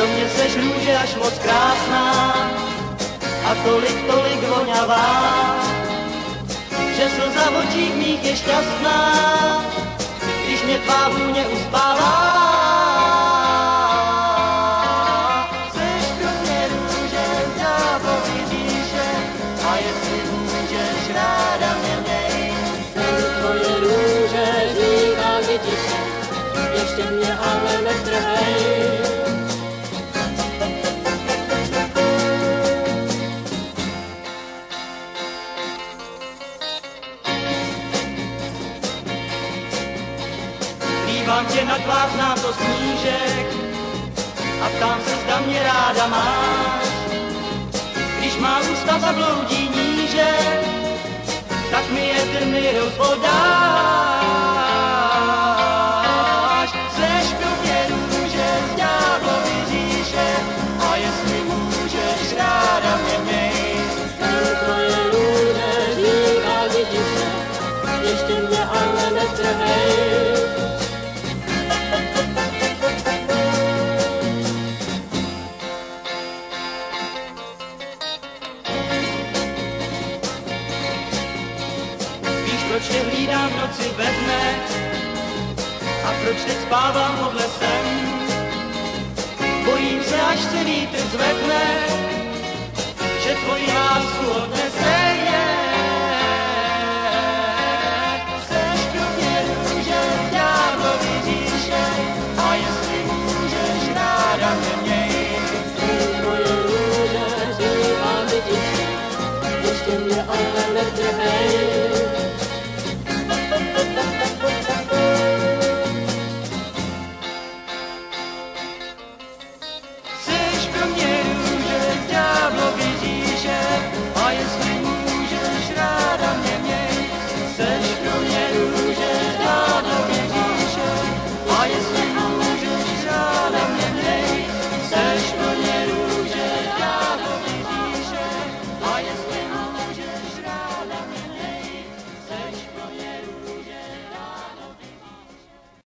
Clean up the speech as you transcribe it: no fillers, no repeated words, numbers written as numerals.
pro mě seš růže až moc krásná a tolik voňavá, že slza v očích mých je šťastná, když mě tvá vůně uspává. Seš pro mě růže z ďáblovy říše a jestli můžeš, ráda mě měj. Tvoje růže říká mi tiše, ještě mě ale netrhej. Dívám tě na tvář, znám to snížek a ptám se, zda mě ráda máš. Když má ústa zabloudí nížek, tak mi je dny rozvodáš. Seš pro mě růže z ďáblovy říše a jestli můžeš, ráda mě měj. Tvoje růže říká mi tiše, ještě mě ale netrhej. Proč tě hlídám v noci ve dne a proč teď spávám pod lesem? Bojím se, až se vítr zvedne, že tvoji lásku odnese jen.